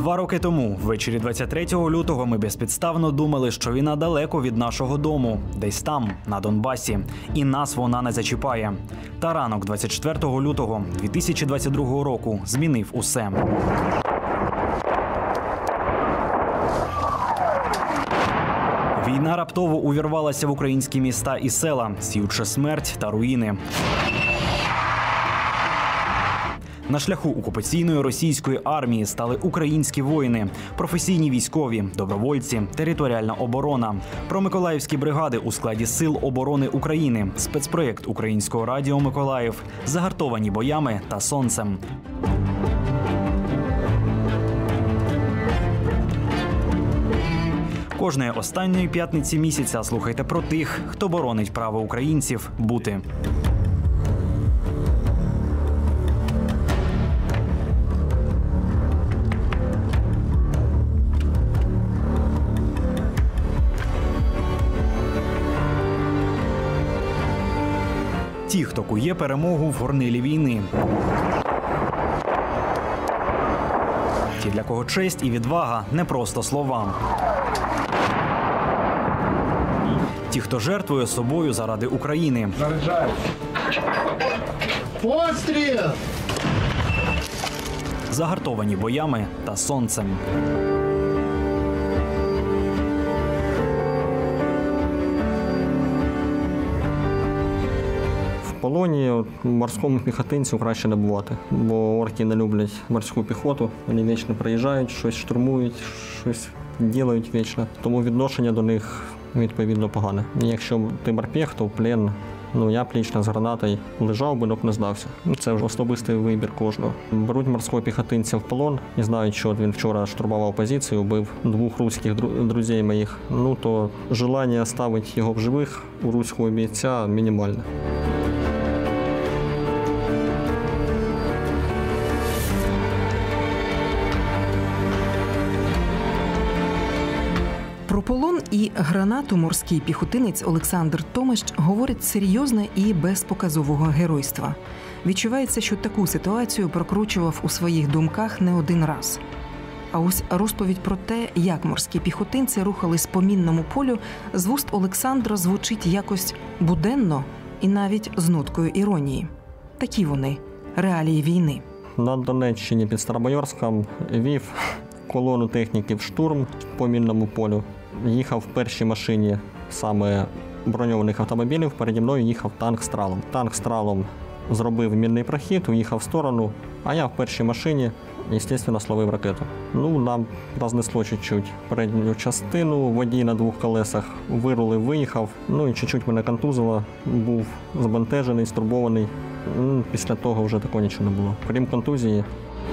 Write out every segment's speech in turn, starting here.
2 роки тому, ввечері 23 лютого, ми безпідставно думали, що війна далеко від нашого дому, десь там, на Донбасі, і нас вона не зачіпає. Та ранок 24 лютого 2022 року змінив усе. Війна раптово увірвалася в українські міста і села, сіючи смерть та руїни. На шляху окупаційної російської армії стали українські воїни, професійні військові, добровольці, територіальна оборона, промиколаївські бригади у складі Сил оборони України, спецпроєкт Українського радіо «Миколаїв», загартовані боями та сонцем. Кожної останньої п'ятниці місяця слухайте про тих, хто боронить право українців бути. Ті, хто кує перемогу в горнилі війни. Ті, для кого честь і відвага – не просто слова. Ті, хто жертвує собою заради України. Постріл! Загартовані боями та сонцем. В полоні морському піхотинцю краще не бувати, бо орки не люблять морську піхоту. Вони вічно приїжджають, щось штурмують, щось роблять вічно. Тому відношення до них відповідно погане. Якщо ти морпех, то в плен. Я б лично з гранатою лежав би, не здався. Це вже особистий вибір кожного. Беруть морського піхотинця в полон і знають, що він вчора штурмував позицію, убив 2 руських друзів моїх. То бажання ставити його в живих у руського бійця мінімальне. Про полон і гранату морський піхотинець Олександр Томиш говорить серйозно і без показового геройства. Відчувається, що таку ситуацію прокручував у своїх думках не один раз. А ось розповідь про те, як морські піхотинці рухались по мінному полю, з вуст Олександра звучить якось буденно і навіть з ноткою іронії. Такі вони – реалії війни. На Донеччині під Старобайорськом вів колону техніків штурм по мінному полю. Їхав в першій машині саме броньованих автомобілів, переді мною їхав танк «Стралом». Танк «Стралом» зробив мінний прохід, уїхав в сторону, а я в першій машині, звісно, словив ракету. Нам рознесло чуть-чуть передню частину, водій на 2 колесах вирулив, виїхав, і чуть-чуть мене контузило, був збентежений, стурбований. Після того вже такого нічого не було. Крім контузії.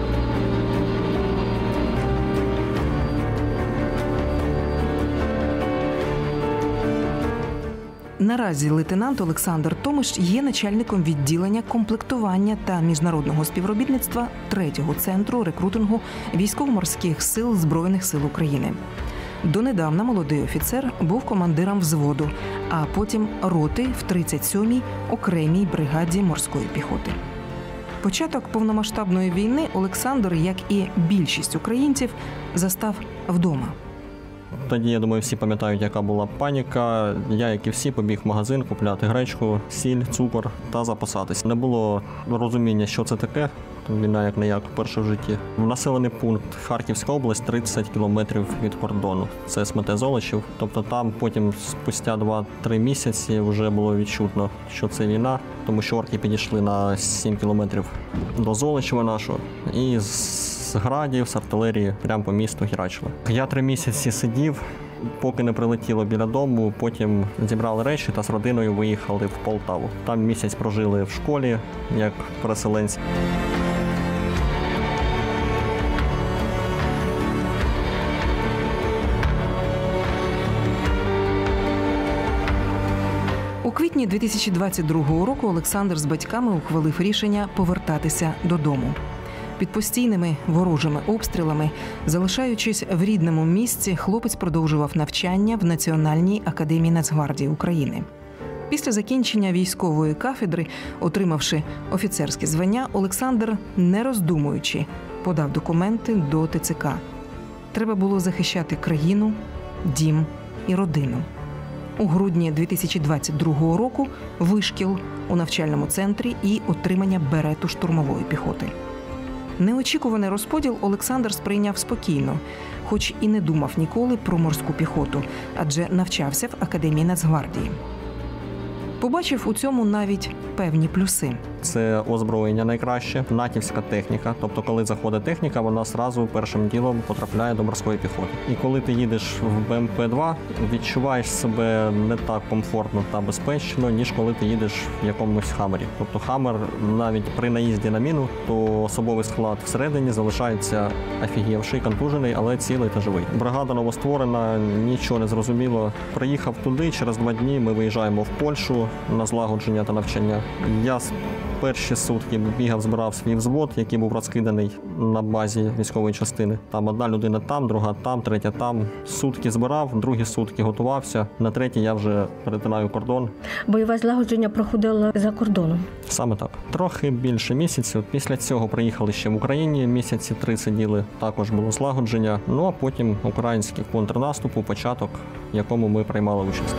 Наразі лейтенант Олександр Томиш є начальником відділення комплектування та міжнародного співробітництва 3-го центру рекрутингу Військово-морських сил Збройних сил України. Донедавна молодий офіцер був командиром взводу, а потім роти в 37-й окремій бригаді морської піхоти. Початок повномасштабної війни Олександр, як і більшість українців, застав вдома. Тоді, я думаю, всі пам'ятають, яка була паніка. Я, як і всі, побіг в магазин купляти гречку, сіль, цукор та запасатись. Не було розуміння, що це таке. Війна як-не-як вперше в житті. Населений пункт Харківська область, 30 кілометрів від кордону. Це СМТ Золочів. Тобто там потім, спустя 2-3 місяці, вже було відчутно, що це війна. Тому що орки підійшли на 7 кілометрів до Золочева нашого. І з градів, з артилерії, прямо по місту херачили. Я 3 місяці сидів, поки не прилетіло біля дому, потім зібрали речі та з родиною виїхали в Полтаву. Там місяць прожили в школі, як переселенці. У квітні 2022 року Олександр з батьками ухвалив рішення повертатися додому. Під постійними ворожими обстрілами, залишаючись в рідному місці, хлопець продовжував навчання в Національній академії Нацгвардії України. Після закінчення військової кафедри, отримавши офіцерське звання, Олександр, не роздумуючи, подав документи до ТЦК Треба було захищати країну, дім і родину. У грудні 2022 року вишкіл у навчальному центрі і отримання берету штурмової піхоти. Неочікуваний розподіл Олександр сприйняв спокійно, хоч і не думав ніколи про морську піхоту, адже навчався в Академії Нацгвардії. Побачив у цьому навіть певні плюси. Це озброєння найкраще, натівська техніка. Тобто, коли заходить техніка, вона одразу першим ділом потрапляє до морської піхоти. І коли ти їдеш в БМП-2, відчуваєш себе не так комфортно та безпечно, ніж коли ти їдеш в якомусь хаммері. Тобто хаммер навіть при наїзді на міну, то особовий склад всередині залишається офігівший, контужений, але цілий та живий. Бригада новостворена, нічого не зрозуміло. Приїхав туди, через 2 дні ми виїжджаємо в Польщу на злагодження та навчання. Я перші сутки бігав, збирав свій взвод, який був розкиданий на базі військової частини. Там одна людина там, друга там, третя там. Сутки збирав, другі сутки готувався. На третій я вже перетинаю кордон. Бойове злагодження проходило за кордоном. Саме так. Трохи більше місяців. Після цього приїхали ще в Україні. Місяці 3 сиділи. Також було злагодження. Ну а потім український контрнаступ, початок, в якому ми приймали участь.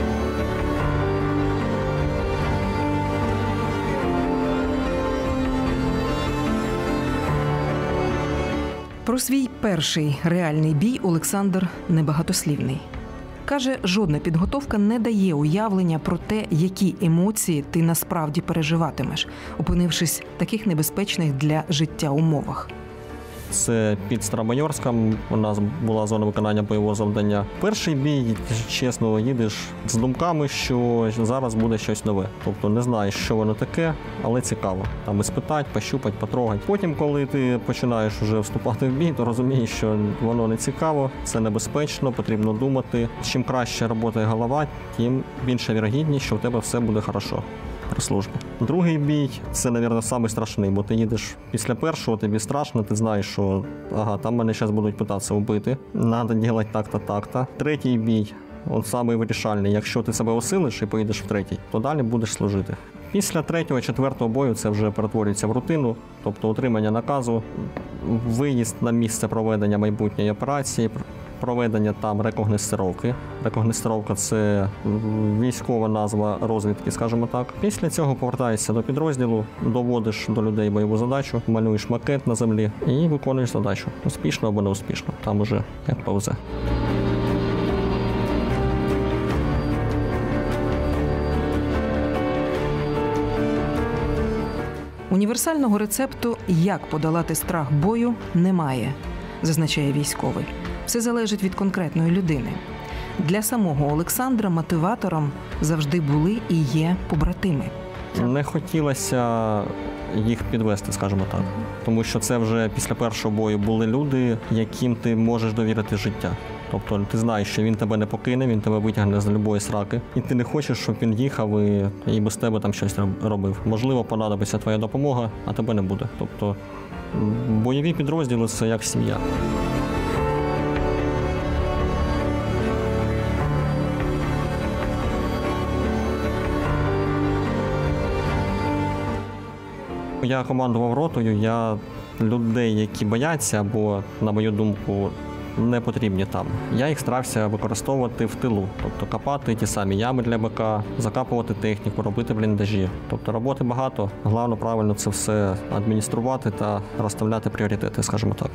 Про свій перший реальний бій Олександр небагатослівний. Каже, жодна підготовка не дає уявлення про те, які емоції ти насправді переживатимеш, опинившись в таких небезпечних для життя умовах. Це під Старобайорськом, у нас була зона виконання бойового завдання. Перший бій, чесно, їдеш з думками, що зараз буде щось нове. Тобто не знаєш, що воно таке, але цікаво. Там іспитати, пощупати, потрогати. Потім, коли ти починаєш вже вступати в бій, то розумієш, що воно не цікаво, це небезпечно, потрібно думати. Чим краще працює голова, тим більша вірогідність, що в тебе все буде добре при службі. Другий бій – це, мабуть, самий страшний, бо ти їдеш після першого, тобі страшно, ти знаєш, що там мене зараз будуть питатися вбити, треба робити так-то, так-то. Третій бій – він самий вирішальний. Якщо ти себе осилиш і поїдеш в третій, то далі будеш служити. Після 3-4 бою це вже перетворюється в рутину, тобто отримання наказу, виїзд на місце проведення майбутньої операції, проведення там рекогносцировки. Рекогносцировка – це військова назва розвідки, скажімо так. Після цього повертаєшся до підрозділу, доводиш до людей бойову задачу, малюєш макет на землі і виконуєш задачу. Успішно або неуспішно. Там уже як повзе. Універсального рецепту, як подолати страх бою, немає, зазначає військовий. Все залежить від конкретної людини. Для самого Олександра мотиватором завжди були і є побратими. Не хотілося їх підвести, скажімо так. Тому що це вже після першого бою були люди, яким ти можеш довірити життя. Тобто ти знаєш, що він тебе не покине, він тебе витягне з любої сраки. І ти не хочеш, щоб він їхав і без тебе там щось робив. Можливо, понадобиться твоя допомога, а тебе не буде. Тобто бойові підрозділи – це як сім'я. Я командував ротою, я людей, які бояться, або, на мою думку, не потрібні там. Я їх старався використовувати в тилу, тобто копати ті самі ями для БК, закапувати техніку, робити бліндажі. Тобто роботи багато, головне правильно це все адмініструвати та розставляти пріоритети, скажімо так.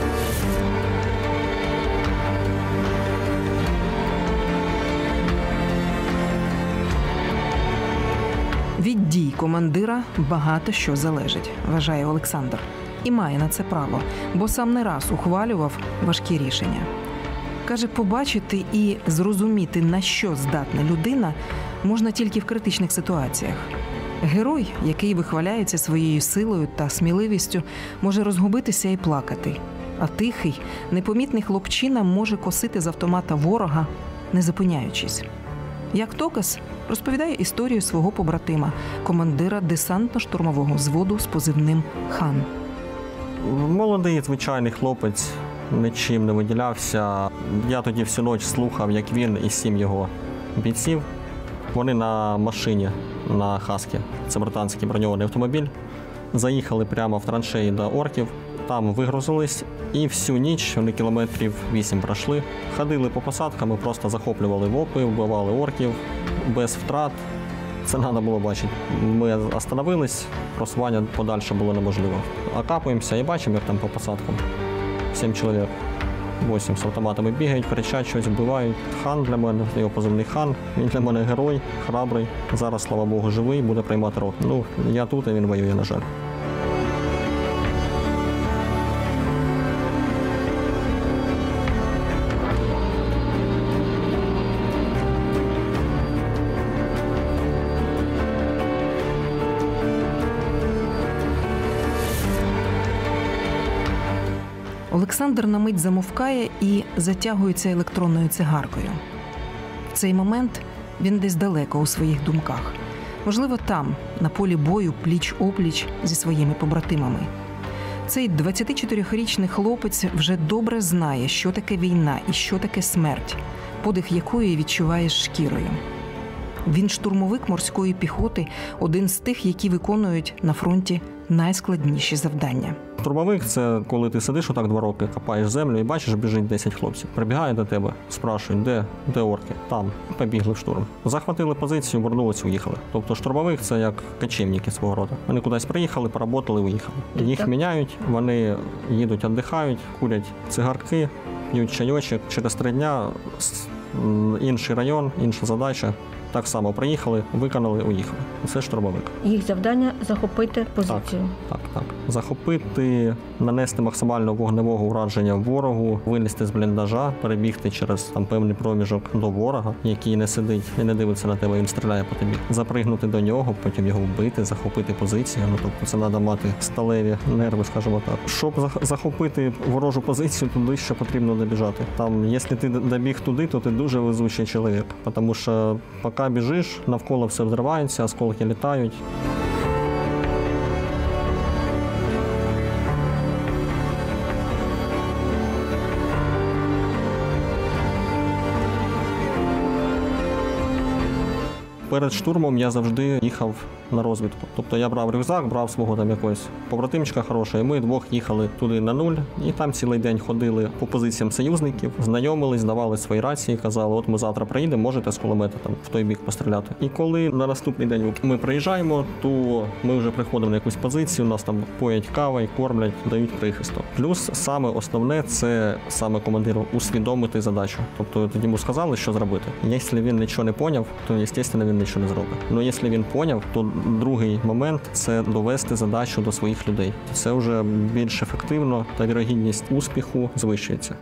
Від дій командира багато що залежить, вважає Олександр. І має на це право, бо сам не раз ухвалював важкі рішення. Каже, побачити і зрозуміти, на що здатна людина, можна тільки в критичних ситуаціях. Герой, який вихваляється своєю силою та сміливістю, може розгубитися і плакати. А тихий, непомітний хлопчина може косити з автомата ворога, не зупиняючись. Як доказ, розповідає історію свого побратима, командира десантно-штурмового взводу з позивним «Хан». Молодий, звичайний хлопець, нічим не виділявся. Я тоді всю ніч слухав, як він і 7 його бійців. Вони на машині, на «Хаскі», це британський броньований автомобіль, заїхали прямо в траншеї до орків Там вигрузились і всю ніч вони кілометрів 8 пройшли. Ходили по посадкам, ми просто захоплювали вопи, вбивали орків без втрат. Це треба було бачити. Ми остановились, просування подальше було неможливо. Окапуємося і бачимо, як там по посадкам. 7 чоловік, 8 з автоматами бігають, кричать, щось вбивають. Хан для мене, його позивний Хан. Він для мене герой, храбрий. Зараз, слава Богу, живий, буде приймати рот. Ну, я тут, а він воює, на жаль. Олександр на мить замовкає і затягується електронною цигаркою. В цей момент він десь далеко у своїх думках. Можливо, там, на полі бою, пліч-опліч зі своїми побратимами. Цей 24-річний хлопець вже добре знає, що таке війна і що таке смерть, подих якої відчуваєш шкірою. Він штурмовик морської піхоти, один з тих, які виконують на фронті найскладніші завдання. Штурмовик – це коли ти сидиш отак 2 роки, копаєш землю і бачиш, біжить 10 хлопців. Прибігають до тебе, спрашують, де орки? Там. Побігли в штурм. Захватили позицію, вернулись, уїхали. Тобто штурмовик – це як кочівники свого роду. Вони кудись приїхали, поработали, уїхали. Їх міняють, вони їдуть, віддихають, курять цигарки, п'ють чайочок. Через 3 дня інший район, інша задача. Так само приїхали, виконали, уїхали. Це штурмовик. Їх завдання – захопити позицію. Так. Захопити, нанести максимально вогневого ураження ворогу, вилізти з бліндажа, перебігти через певний проміжок до ворога, який не сидить і не дивиться на тебе, він стріляє по тобі. Запригнути до нього, потім його вбити, захопити позицію. Тобто це треба мати сталеві нерви, скажімо так. Щоб захопити ворожу позицію, туди ще потрібно добіжати. Там, якщо ти добіг туди, то ти дуже везучий чоловік. Тому що поки біжиш, навколо все взривається, осколки літають. Перед штурмом я завжди їхав на розвідку. Тобто я брав рюкзак, брав свого якогось побратимчика хорошого, і ми 2 їхали туди на 0, і там цілий день ходили по позиціям союзників, знайомились, давали свої рації, казали, от ми завтра приїдемо, можете з кулемета в той бік постріляти. І коли на наступний день ми приїжджаємо, то ми вже приходимо на якусь позицію, нас там поять кавою, кормлять, дають прихисток. Плюс саме основне – це саме командиру усвідомити задачу. Тобто йому сказали, що зробити. Якщо він нічого не поняв, то, звісно, він нічого не зробить. Ну, якщо він поняв, то другий момент – це довести задачу до своїх людей. Це вже більш ефективно, та вірогідність успіху звищується.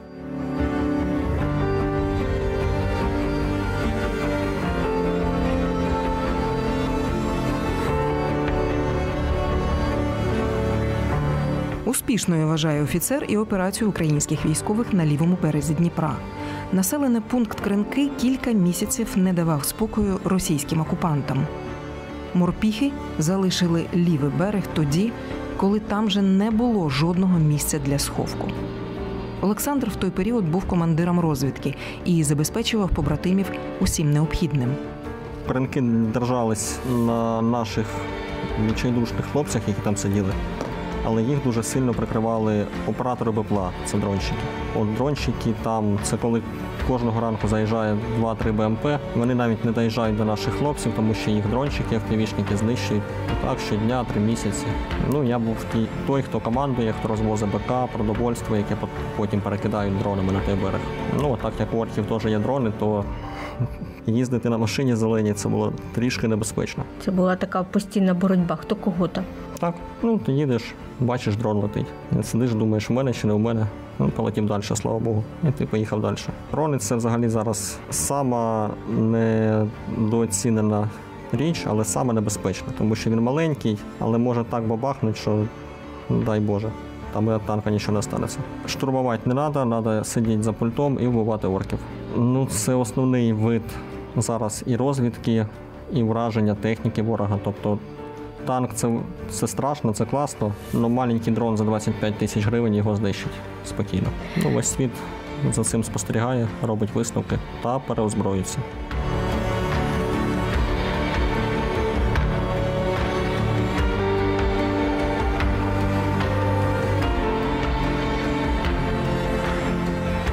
Успішною вважає офіцер і операцію українських військових на лівому березі Дніпра. Населений пункт Кринки кілька місяців не давав спокою російським окупантам. Морпіхи залишили лівий берег тоді, коли там вже не було жодного місця для сховку. Олександр в той період був командиром розвідки і забезпечував побратимів усім необхідним. Кринки держались на наших відчайдушних хлопцях, які там сиділи. Але їх дуже сильно прикривали оператори БПЛА, це дронщики. От дронщики там, це коли кожного ранку заїжджає 2-3 БМП, вони навіть не доїжджають до наших хлопців, тому що їх дронщики, FPV-шники знищують. Так, щодня, 3 місяці. Ну, я був той, хто командує, хто розвозить БК, продовольство, яке потім перекидають дронами на той берег. Ну, так як у орків теж є дрони, то їздити на машині зеленій – це було трішки небезпечно. Це була така постійна боротьба, хто кого там. Так, ну ти їдеш, бачиш, дрон летить. Сидиш, думаєш, в мене чи не в мене. Ну, полетів далі, слава Богу. І ти поїхав далі. Дрони – це взагалі зараз сама недооцінена річ, але саме небезпечна. Тому що він маленький, але може так бабахнути, що дай Боже. Там від танка нічого не станеться. Штурмувати не треба сидіти за пультом і вбивати орків. Ну, це основний вид зараз і розвідки, і враження техніки ворога. Тобто танк – це страшно, це класно, але маленький дрон за 25 тисяч гривень його знищить спокійно. Ну, весь світ за цим спостерігає, робить висновки та переозброюється.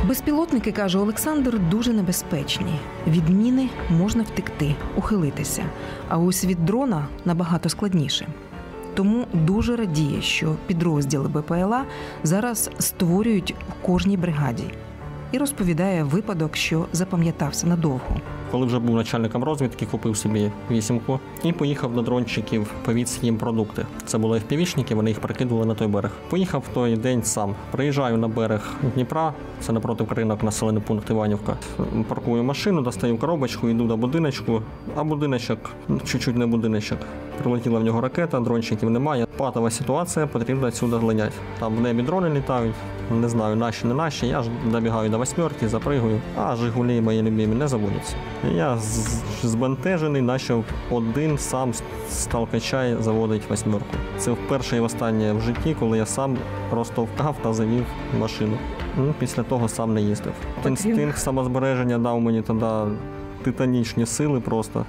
Безпілотники, каже Олександр, дуже небезпечні. Від міни можна втекти, ухилитися. А ось від дрона набагато складніше. Тому дуже радіє, що підрозділи БПЛА зараз створюють в кожній бригаді. І розповідає випадок, що запам'ятався надовго. Коли вже був начальником розвідки, купив собі 8-ку і поїхав до дрончиків повіз їм продукти. Це були FPV-шники, вони їх прикидували на той берег. Поїхав в той день сам. Приїжджаю на берег Дніпра, це напроти ринок, населений пункт Іванівка. Паркую машину, достаю коробочку, йду до будиночку, а будиночок, чуть-чуть не будиночок. Прилетіла в нього ракета, дрончиків немає. Патова ситуація, потрібно відсюди глинять. Там в небі дрони літають, не знаю, наші, не наші. Я ж добігаю до 8-ки, запригую, а «Жигулі» мої любимі не заводяться. Я збентежений, почав один сам з толкача заводить 8-ку. Це вперше і останнє в житті, коли я сам просто вкав та завів машину. Після того сам не їздив. Інстинкт самозбереження дав мені тоді титанічні сили просто.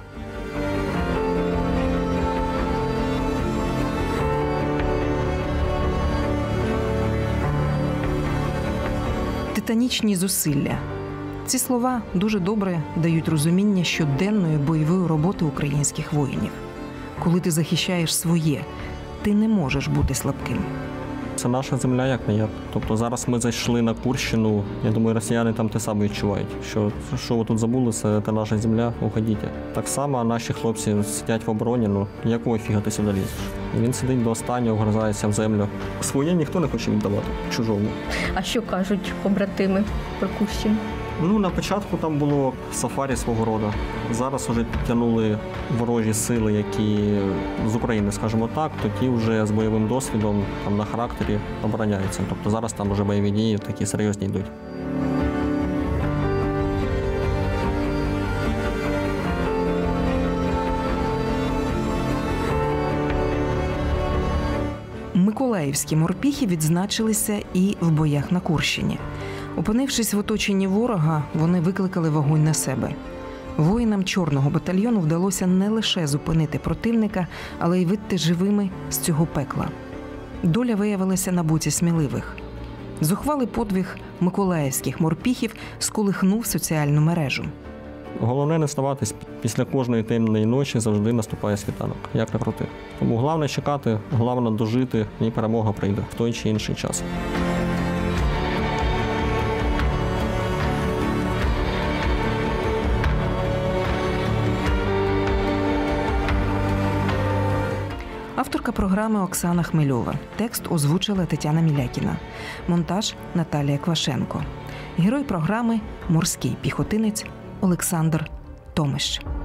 Титанічні зусилля. Ці слова дуже добре дають розуміння щоденної бойової роботи українських воїнів. Коли ти захищаєш своє, ти не можеш бути слабким. Це наша земля, як не як. Тобто зараз ми зайшли на Курщину, я думаю, росіяни там те саме відчувають, що ви тут забули, це наша земля, уходіть. Так само наші хлопці сидять в обороні, якого фіга ти сюди лізеш? І він сидить до останнього, вгризається в землю. Своє ніхто не хоче віддавати, чужому. А що кажуть побратими про Курщину? На початку там було сафарі свого роду. Зараз вже підтягнули ворожі сили, які з України, скажімо так, то ті вже з бойовим досвідом там на характері обороняються. Тобто зараз там вже бойові дії такі серйозні йдуть. Миколаївські морпіхи відзначилися і в боях на Курщині. Опинившись в оточенні ворога, вони викликали вогонь на себе. Воїнам чорного батальйону вдалося не лише зупинити противника, але й вийти живими з цього пекла. Доля виявилася на боці сміливих. Зухвалий подвиг миколаївських морпіхів сколихнув соціальну мережу. Головне не ставатись. Після кожної темної ночі завжди наступає світанок, як не крути. Тому головне чекати, головне дожити, і перемога прийде в той чи інший час. Авторка програми Оксана Хмельова. Текст озвучила Тетяна Мілякіна. Монтаж Наталія Квашенко. Герой програми – морський піхотинець Олександр Томиш.